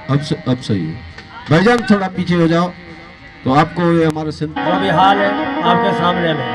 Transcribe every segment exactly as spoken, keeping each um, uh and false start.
अब स, अब सही है भाईजान, थोड़ा पीछे हो जाओ तो आपको ये हमारे संत जो भी हाल है आपके सामने में।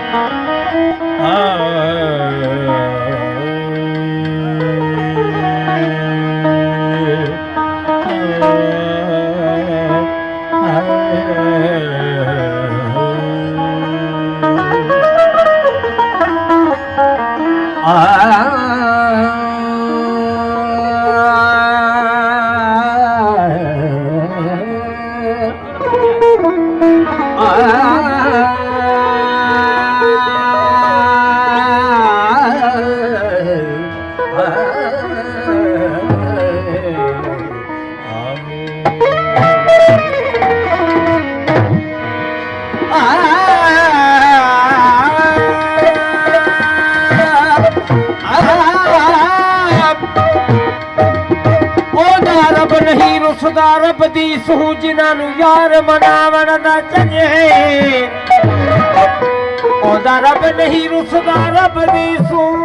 रब दी सूह जिन्हां यार मनावण दा चंगे ओदा रब नहीं रुसदा रब दी सूह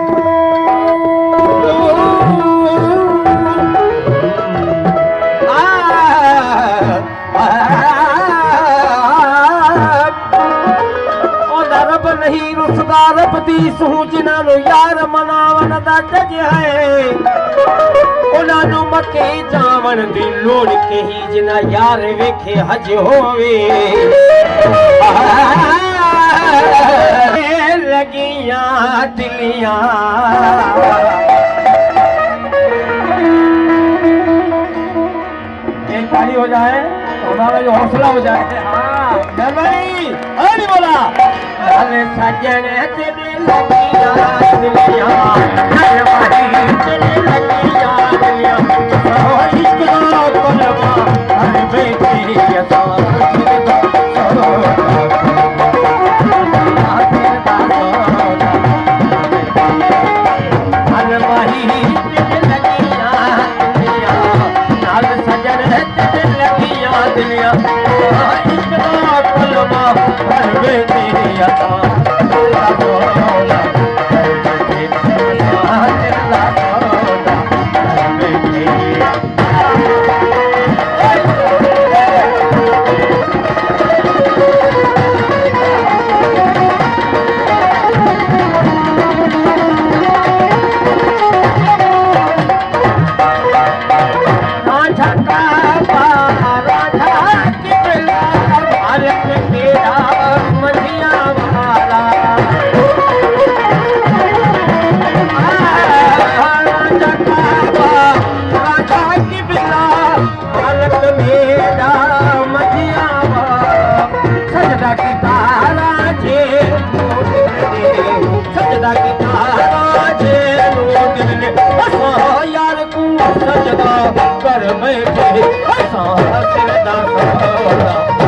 ओदा रब नहीं रुसदा रब दी सूह जिन्हां यार मनावण दा चंगे उन्होंने मके जावन दी लोड़ के ही जिना यार वेखे हज होवे लगियां दिलियां एक ताली हो जाए तो हमारा जो हौसला हो जाए। हाँ मैं भाई नहीं बोला अरे सजन तेरे लगियां दिलियां अरे भाई तेरे लगियां कर बैठे साथ